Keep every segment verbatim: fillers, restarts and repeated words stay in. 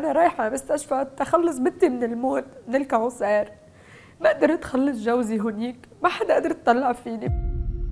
أنا رايحة مستشفى تخلص بنتي من الموت من الكانسر، ما قدرت خلص جوزي هونيك، ما حدا قدر يطلع فيني.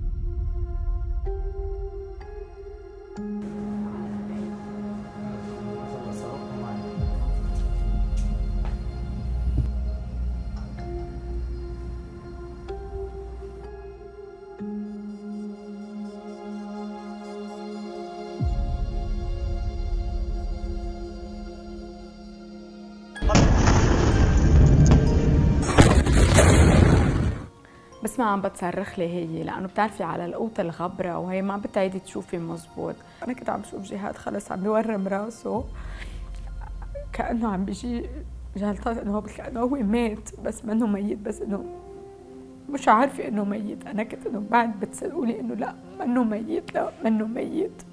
بس ما عم بتصرخ لي هي، لانه بتعرفي على القوط الغبره وهي ما بتعيدي تشوفي مزبوط. انا كنت عم شوف جهاد خلص عم بيورم راسه كانه عم بيجي جلطات، انه هو كانه هو مات بس منه ميت، بس انه مش عارفه انه ميت. انا كنت انه بعد بتسالوني انه لا منه ميت، لا منه ميت.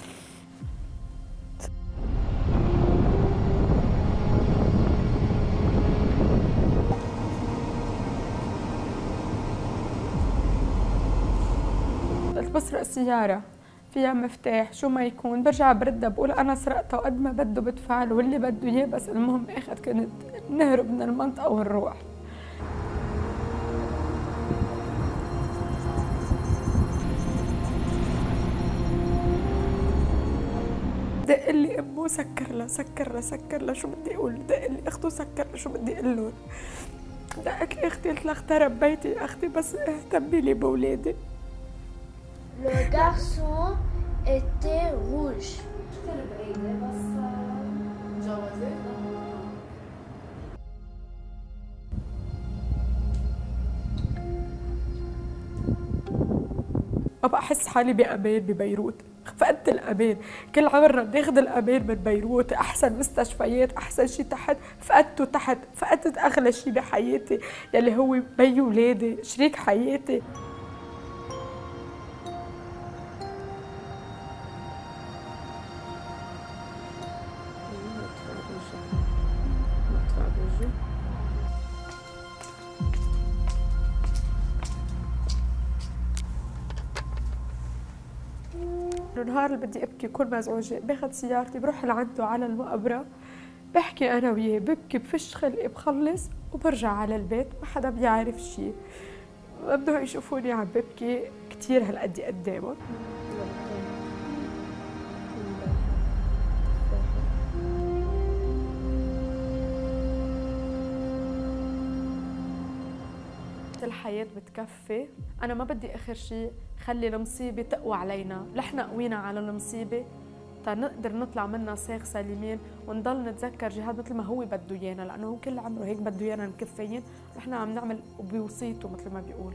بسرق سيارة فيها مفتاح شو ما يكون، برجع بردها بقول أنا سرقتها وقد ما بده بدفع له واللي بده إياه، بس المهم آخر كنت نهرب من المنطقة ونروح. دق لي أمه سكر لها سكر لها سكر لها شو بدي أقول، دق لي أخته سكر لها شو بدي أقول لهم. دقت لي أختي قلت لها اخترب بيتي أختي بس اهتمي لي بأولادي. Le garçon était rouge. ما بقى أحس حالي بأمان ببيروت، فقدت الأمان، كل عمرنا بناخذ الأمان من بيروت، أحسن مستشفيات، أحسن شيء تحت، فقدته تحت، فقدت أغلى شيء بحياتي يلي هو بي ولادي، شريك حياتي. النهار اللي بدي ابكي كل مزعوجه باخذ سيارتي بروح لعنده على المقبره، بحكي انا وياه، ببكي بفش خلقي بخلص وبرجع على البيت، ما حدا بيعرف شيء، ما بدهم يشوفوني عم ببكي كثير هالقد قدامهم. الحياة بتكفي، أنا ما بدي آخر شيء خلي المصيبة تقوى علينا، نحن قوينا على المصيبة تنقدر نطلع منها ساغ سالمين ونضل نتذكر جهاد مثل ما هو بده إيانا، لأنه هو كل عمره هيك بده إيانا مكفيين، ونحن عم نعمل بوصيته مثل ما بيقول.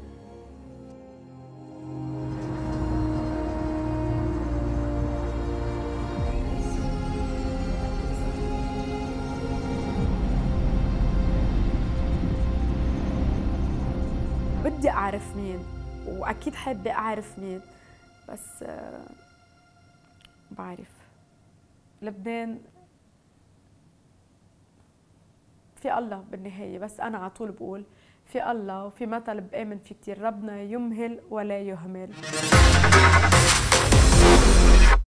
بدي أعرف مين وأكيد حابة أعرف مين، بس بعرف لبنان في الله بالنهاية، بس أنا على طول بقول في الله وفي مثل بآمن فيه كتير، ربنا يمهل ولا يهمل.